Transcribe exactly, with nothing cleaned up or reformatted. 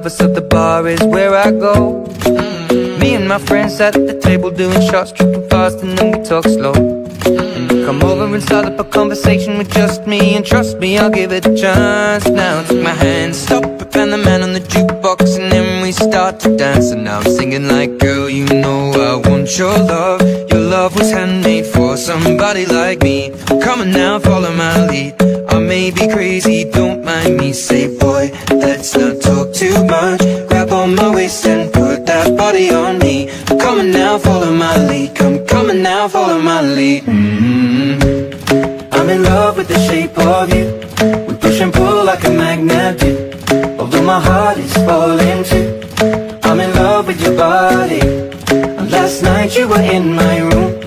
above us, so the bar is where I go. Me and my friends at the table doing shots, tripping fast, and then we talk slow. And you come over and start up a conversation with just me, and trust me, I'll give it a chance. Now take my hand, stop it, and the man on the jukebox, and then we start to dance. And now I'm singing like, girl, you know I want your love. Your love was handmade for somebody like me. Come on now, follow my lead. I may be crazy, don't mind me. Say, boy, let's not talk too much. Grab on my waist and put that body on me. Come on now, follow my lead. Come, come on now, follow my lead. mm-hmm. I'm in love with the shape of you. We push and pull like a magnet do. Although my heart is falling too, I'm in love with your body. And last night you were in my room.